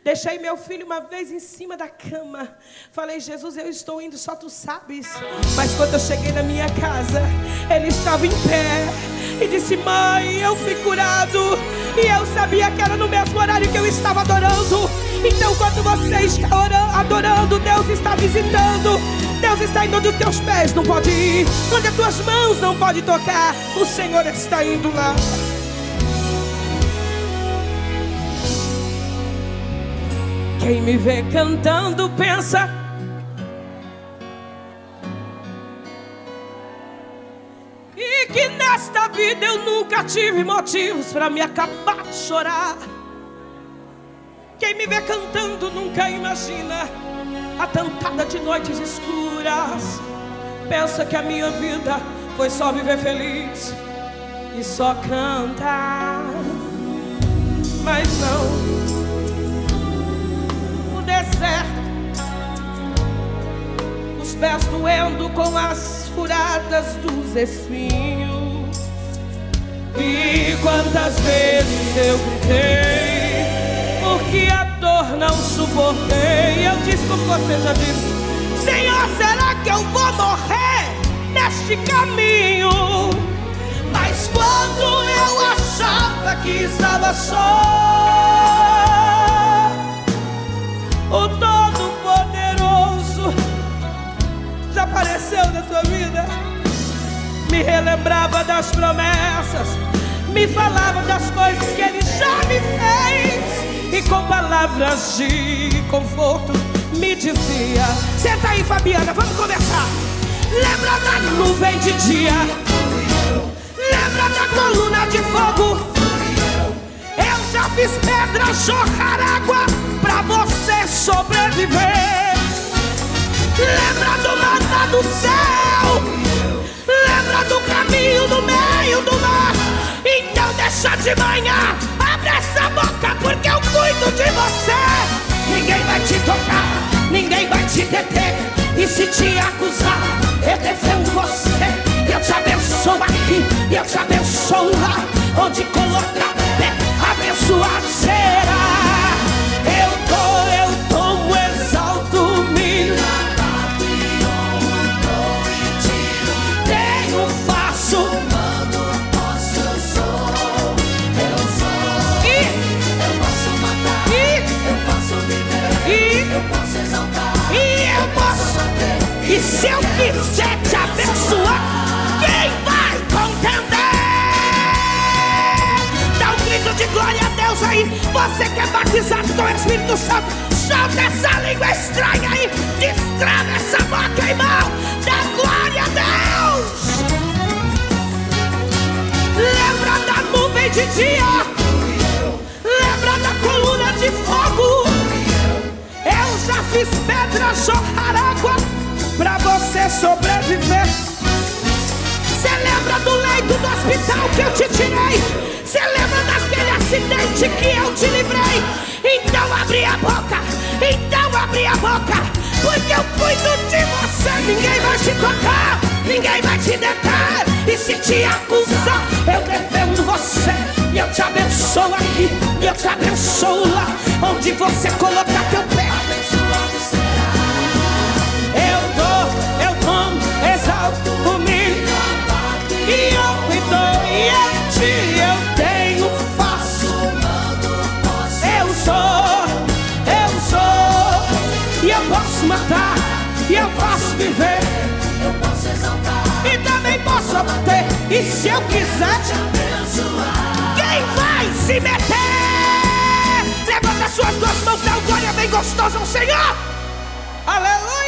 Deixei meu filho uma vez em cima da cama. Falei: Jesus, eu estou indo, só tu sabes. Mas quando eu cheguei na minha casa, ele estava em pé e disse: mãe, eu fui curado. E eu sabia que era no mesmo horário que eu estava adorando. Então quando você está adorando, Deus está visitando. Deus está indo onde os teus pés não podem ir, onde as tuas mãos não podem tocar. O Senhor está indo lá. Quem me vê cantando pensa e que nesta vida eu nunca tive motivos para me acabar de chorar. Quem me vê cantando nunca imagina a tantada de noites escuras. Pensa que a minha vida foi só viver feliz e só cantar. Mas não. Deserto, os pés doendo com as furadas dos espinhos. E quantas vezes eu gritei, porque a dor não suportei. Eu disse como você já disse: Senhor, será que eu vou morrer neste caminho? Mas quando eu achava que estava só, o Todo-Poderoso já apareceu na tua vida. Me relembrava das promessas, me falava das coisas que Ele já me fez, e com palavras de conforto me dizia: senta aí, Fabiana, vamos conversar. Lembra da nuvem de dia, lembra da coluna de fogo. Eu já fiz pedra jorrar água pra você sobreviver. Lembra do maná do céu, lembra do caminho no meio do mar. Então deixa de manhã, abre essa boca, porque eu cuido de você. Ninguém vai te tocar, ninguém vai te deter. E se te acusar, eu defendo você. Eu te abençoo aqui, eu te abençoo lá. Onde colocar o pé, abençoado será. Eu tomo, exalto, milho, tenho, faço, mando, posso, eu sou. E eu posso matar, eu posso viver, eu posso exaltar, e eu posso ter. E se eu quiser te abençoar, quem vai contender? Dá um grito de glória a Deus aí. Você que é batizado com o Espírito Santo, solta essa língua estranha aí. Destrava essa boca, irmão. Dá glória a Deus. Lembra da nuvem de dia, lembra da coluna de fogo. Eu já fiz pedra jorrar água pra você sobreviver. Você lembra do leito do hospital que eu te tirei? Você lembra daquele acidente que eu te livrei? Então abre a boca, então abre a boca, porque eu cuido de você. Ninguém vai te tocar, ninguém vai te deter. E se te acusar, eu defendo você. E eu te abençoo aqui, e eu te abençoo lá. Onde você colocar teu pé, abençoado será. Eu tomo, exalto, humilho, e eu cuido, e em ti eu tenho, faço, mando, posso. Eu sou, e eu posso matar, e eu posso viver, eu posso exaltar, e também posso abater. E se eu quiser te abençoar, quem vai se meter? Levanta suas duas mãos, dá uma glória bem gostosa ao Senhor. Aleluia.